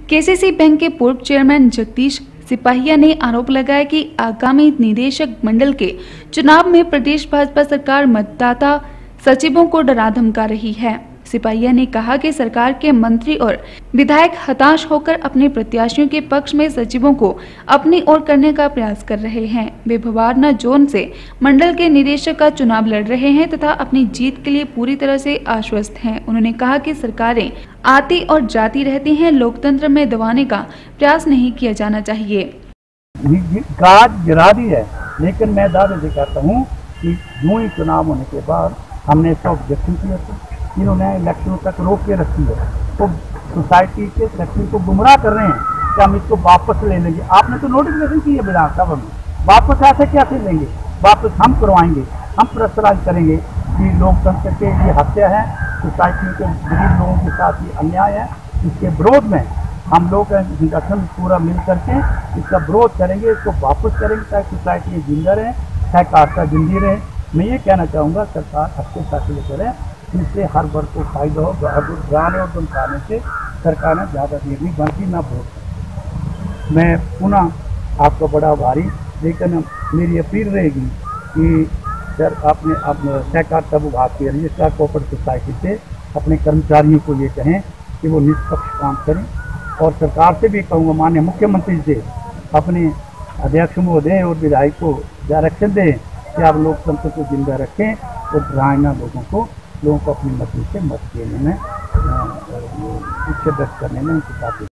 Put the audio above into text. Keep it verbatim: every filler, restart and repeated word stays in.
KCC bank के पूर्व chairman Jagdish सिपाहिया ने आरोप लगाया कि आगामी निदेशक मंडल के चुनाव में प्रदेश भाजपा सरकार मतदाता सचिवों को डरा धमका रही है। सिपाहिया ने कहा कि सरकार के मंत्री और विधायक हताश होकर अपने प्रत्याशियों के पक्ष में सचिवों को अपनी ओर करने का प्रयास कर रहे हैं। वे भवारना जोन से मंडल के निदेशक का चुनाव लड़ रहे हैं तथा अपनी जीत के लिए पूरी तरह से आश्वस्त हैं। उन्होंने कहा कि सरकारें आती और जाती रहती हैं, लोकतंत्र में दबाने का प्रयास नहीं किया जाना चाहिए। गाज गिरा दी है, लेकिन मैं दावे से कहता हूँ कि यूं ही चुनाव होने के बाद हमने इसका ऑब्जेक्शन किया था, इन्होंने इलेक्शन तक रोक के रखी है, तो सोसाइटी के सेक्टर को गुमराह कर रहे हैं कि हम इसको वापस ले लेंगे। आपने तो नोटिफिकेशन की है विधानसभा में, वापस ऐसे कैसे लेंगे? वापस हम करवाएंगे, हम प्रेशराइज करेंगे कि लोकतंत्र के ये हत्या है, सोसाइटी के गरीब लोगों के साथ ये अन्याय है। इसके विरोध में हम लोग संगठन पूरा मिल करके इसका विरोध करेंगे, इसको वापस करेंगे ताकि सोसाइटी जिंदा रहे, सहकारिता जिंदी रहे। मैं ये कहना चाहूँगा सरकार अच्छे फैसले करे जिससे हर वर्ग को फायदा हो। गाने और धमकाने से सरकार ने ज़्यादा देर नहीं बनती ना वोट। मैं पुनः आपका बड़ा आभारी, लेकिन मेरी अपील रहेगी कि सर आपने अपने सहकारिता विभाग के रजिस्ट्रार कोऑपरेटिव सोसाइटी से अपने कर्मचारियों को ये कहें कि वो निष्पक्ष काम करें, और सरकार से भी कहूँगा माननीय मुख्यमंत्री से अपने अध्यक्ष महोदय और विधायक को डायरेक्शन दें कि आप लोकतंत्र को जिंदा रखें और डराना लोगों को लोगों को अपनी मर्जी से मत देने में, इच्छा व्यक्त करने में उनकी